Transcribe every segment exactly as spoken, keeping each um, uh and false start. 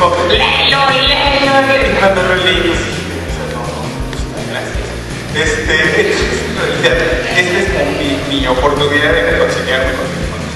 dijo, léelo, léelo, y cuando lo leí, gracias. Este, en realidad, esta es como mi, mi oportunidad de reconciliarme con mi familia.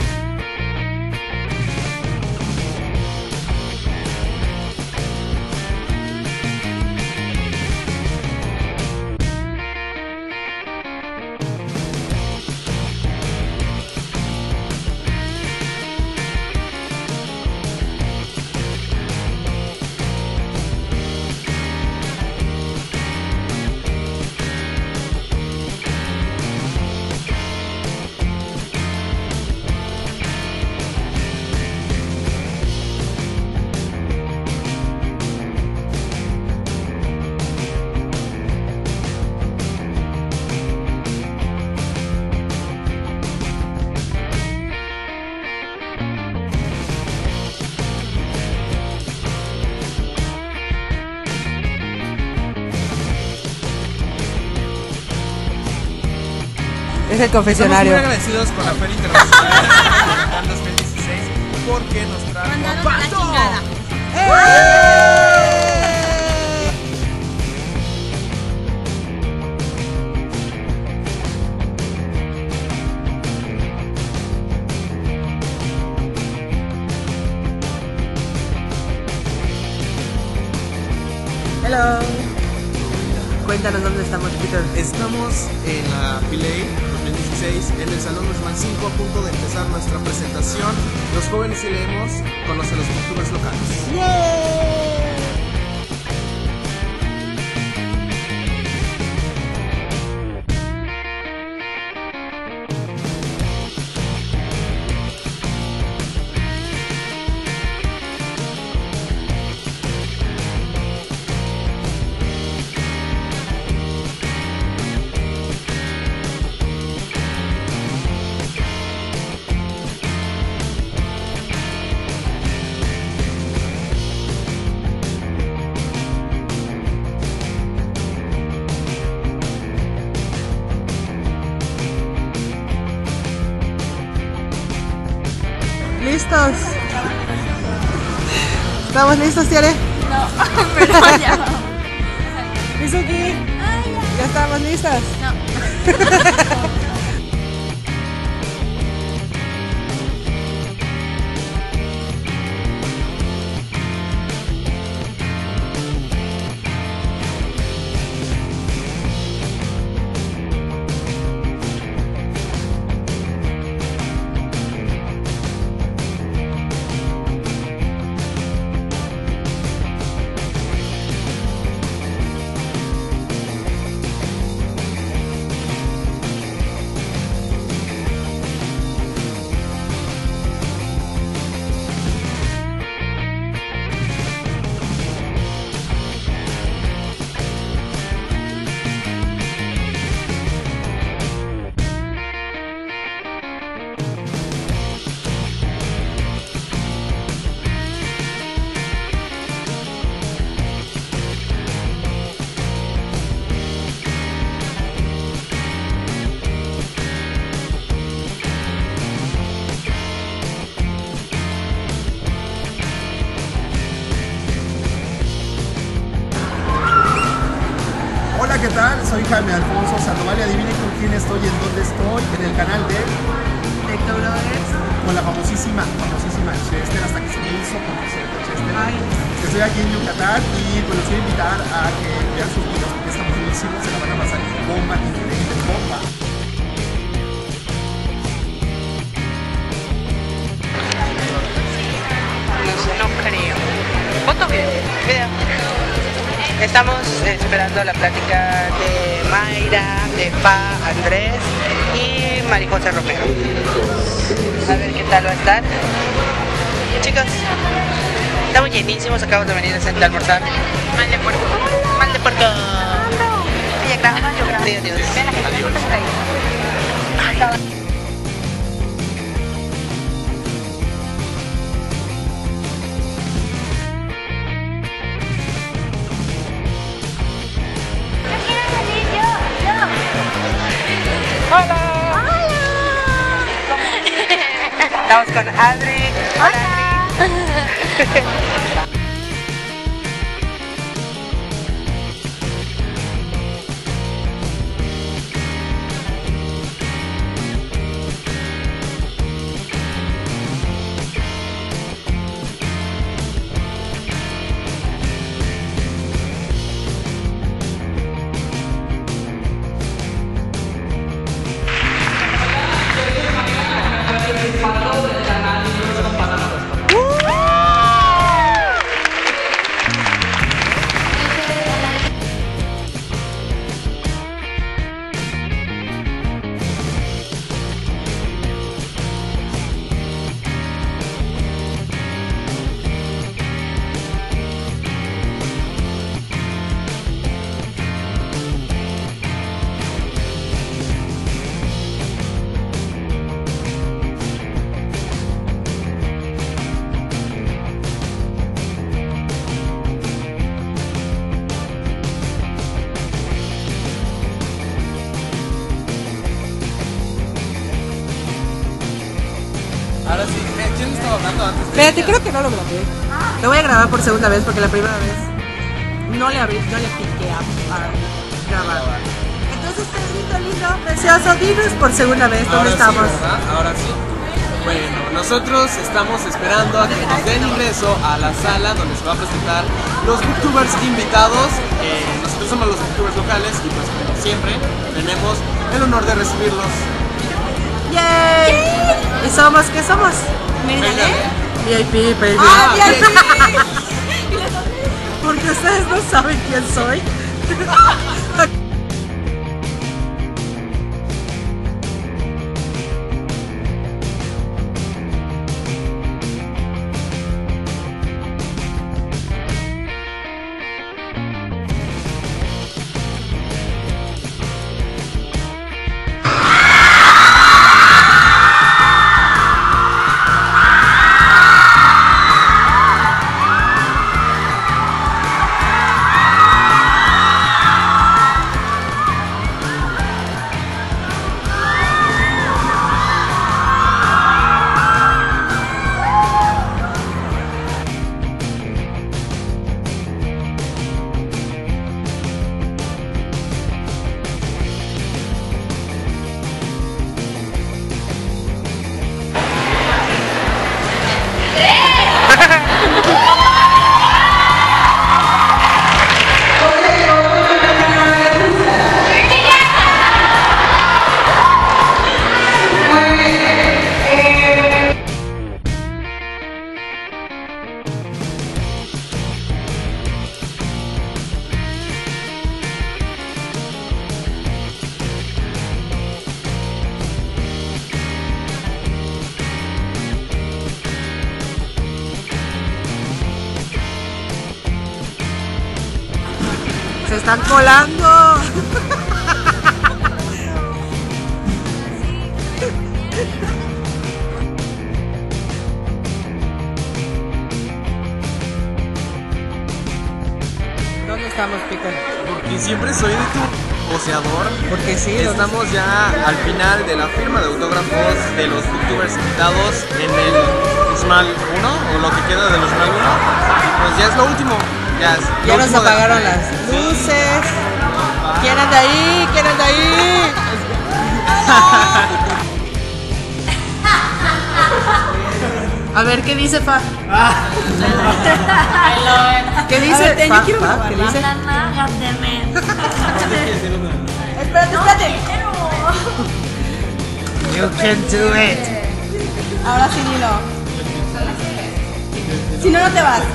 Es el confesionario. Estamos muy agradecidos con la Feria Internacional dos mil dieciséis porque nos trajo mandaron a la chingada. Hello. Cuéntanos dónde estamos, Peter. Estamos en la Filey dos mil dieciséis en el Salón Guzmán cinco, a punto de empezar nuestra presentación. Los jóvenes y leemos conocen los youtubers locales. ¡Yeah! ¿Listos? ¿Estamos listos, Tiare? No, pero ya. ¿Mizuki? ¿Ya estamos listas? No. Hola, ¿qué tal? Soy Jaime Alfonso Sandoval y adivinen con quién estoy, en dónde estoy, en el canal de Tectobloggers. con la famosísima, famosísima Chester, hasta que se me hizo conocer a Chester. Estoy aquí en Yucatán y pues los quiero invitar a que vean sus videos porque están buenísimos, se la van a pasar bomba, increíble, bomba. No sé, no creo. ¿Foto o video? Video. Estamos esperando la plática de Mayra, de Pa, Andrés y María José Romero. A ver qué tal va a estar. Chicos, estamos llenísimos, acabamos de venir a sentar a almorzar. Mal de puerco. Mal de puerco. Ella graba, yo grabo. Sí, adiós. Adiós. Hola. Hola. Estamos con Adri. Hola. Adri. estaba hablando antes de Espérate, ella. creo que no lo grabé. Lo voy a grabar por segunda vez porque la primera vez no le abrí, no le piqué a, a grabar. Entonces, Pedrito lindo, precioso, dinos por segunda vez dónde Ahora estamos. sí, ¿verdad? Ahora sí. Bueno, nosotros estamos esperando a que nos den ingreso a la sala donde se va a presentar los booktubers invitados. Eh, nosotros somos los booktubers locales y pues como siempre tenemos el honor de recibirlos. ¡Yay! ¿Y somos qué somos? Venga. V I P, baby. Ah, V I P. bien. Porque ustedes no saben quién soy. Se están colando. ¿Dónde estamos, Pico? Porque siempre soy de tu poseador. Porque sí. Estamos ya al final de la firma de autógrafos de los booktubers invitados en el Usmal uno, o lo que queda del Usmal uno. Pues ya es lo último. Ya, es lo Ya nos último de la apagaron fila. las luces. ¿Quién anda ahí? ¿Quién anda ahí? A ver, ¿qué dice Fa? ¿Qué dice? ver, Fa, yo quiero Fa, ¿qué dice? Espérate, espérate. You can do it. Ahora sí, dilo. Si no, no te vas.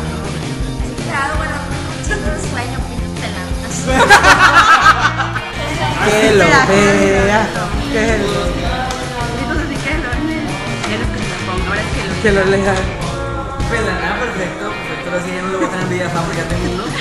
Sueño, pinches pelantas. Que lo vea. Que lo, Entonces sí que lo quieres que me ponga. Ahora es que lo que lo lea. Pues la nada, perfecto, perfecto, así ya no le voy a tener envidia a Fa porque ya tengo uno.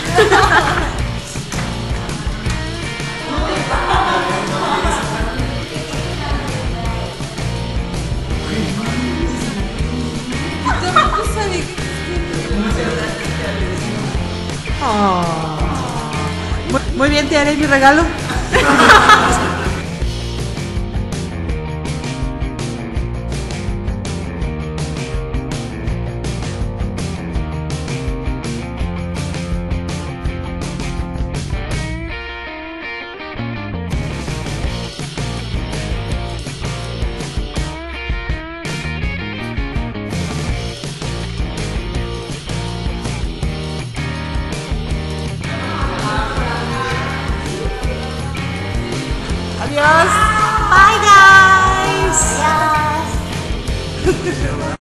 Oh. Muy, muy bien, te haré mi regalo. Adiós. Bye guys. Yes.